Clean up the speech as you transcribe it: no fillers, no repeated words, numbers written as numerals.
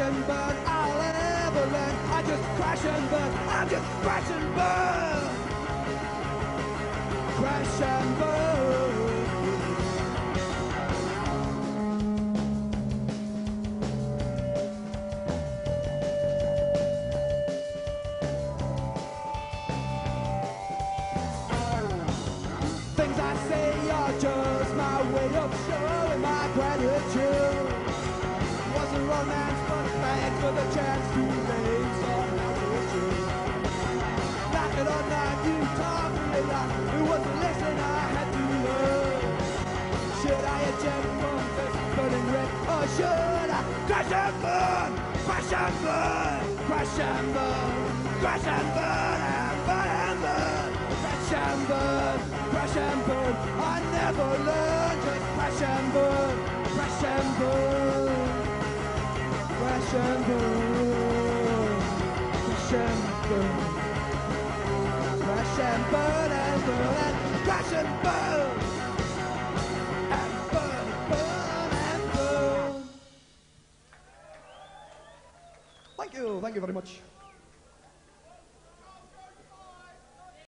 and burn, I'll ever learn. I just crash and burn, I just crash and burn. Crash and burn. Things I say are just my way of showing my gratitude. Wasn't romance, but thanks for the chance to make some attitude. Like it or not, you taught me a lot. It wasn't a lesson I had to learn. Should I eject from this burning red, or should I crash and burn, crash and burn, crash and burn, crash and burn, and burn and burn, crash and burn, crash and burn. I never learned, just crash and burn, crash and burn, crash and burn, crash and burn, crash and burn and burn and crash and burn, and burn, burn and burn. Thank you very much.